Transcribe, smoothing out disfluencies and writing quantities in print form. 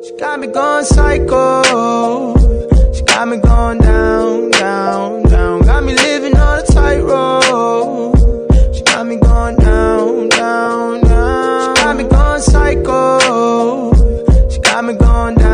Got me going psycho. She got me going down, down, down. Got me living on a tightrope. She got me going down, down, down. She got me going psycho. She got me going down.